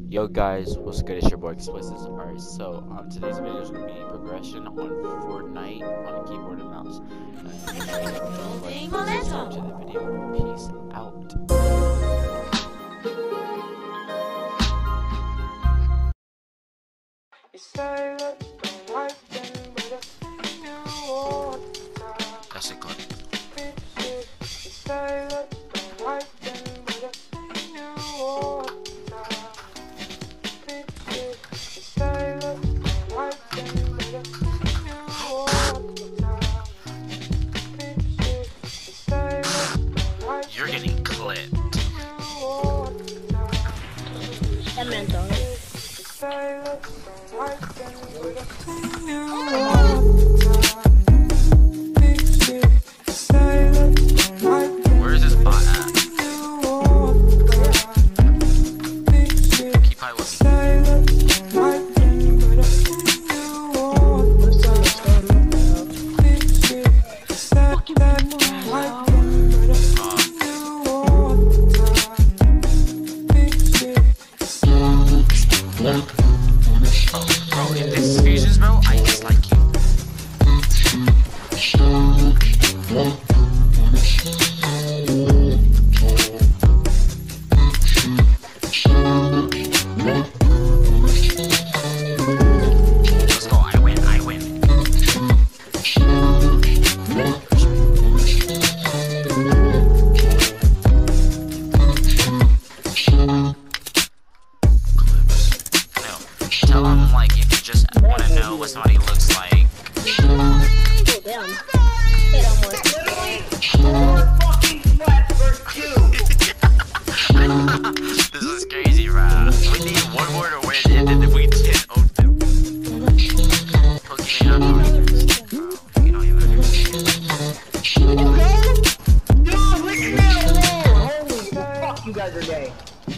Yo guys, what's good? It's your boy Explosives. Alright, so today's video is going to be progression on Fortnite on keyboard and mouse. Building momentum. To the video. Peace out. That's it, good. You're getting clipped. That man dog. Where is this bot at? Keep high with me. Bro, if this is fusions, bro, I dislike you. Let's go, I win. Tell them, like, if you just want to know what somebody looks like. Oh, damn. Hit on one. Literally 4 fucking sweats for 2. This is crazy, bro. We need one more to win, and then if we did, oh, dude. Okay, I'm bro. You don't even understand. Dude, leave me alone! Holy fuck, you guys are gay.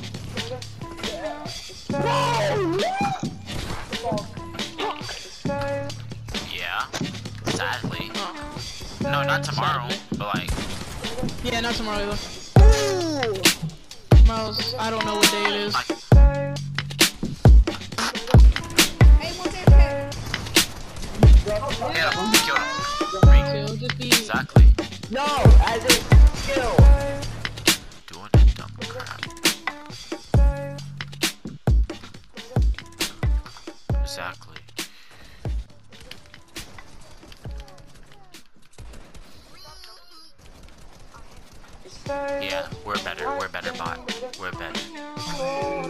Yeah, sadly. No, not tomorrow, but like. Yeah, not tomorrow either. Tomorrow's, I don't know what day it is. Kill him. It'll just be Exactly. No, as in kill. Doing a dumb crap. Exactly. Yeah, we're better bot. We're better.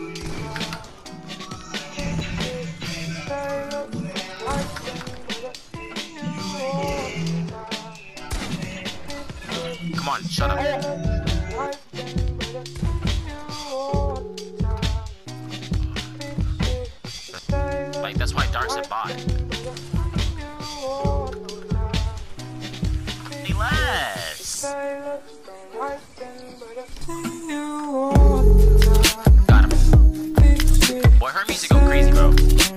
Come on, shut up. Like, that's why Dark's a bot. Any less. Got him. Boy, her music go crazy, bro.